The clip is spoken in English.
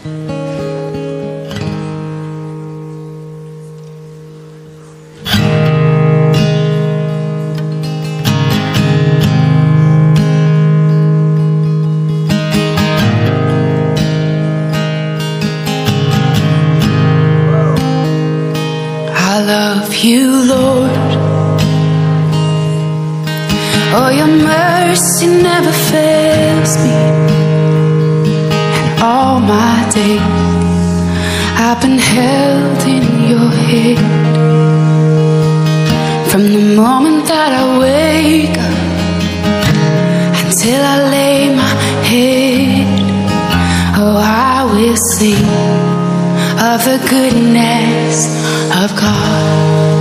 I love you, Lord. Oh, your mercy never fails me. And all my days I've been held in your hand. From the moment that I wake up until I lay my head, oh, I will sing of the goodness of God.